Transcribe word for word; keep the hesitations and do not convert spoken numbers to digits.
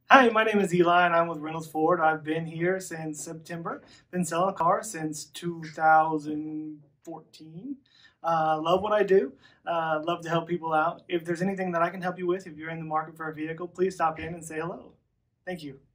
Hi, my name is Eli and I'm with Reynolds Ford. I've been here since September. Been selling cars since two thousand fourteen. Uh, love what I do. Uh, love to help people out. If there's anything that I can help you with, if you're in the market for a vehicle, please stop in and say hello. Thank you.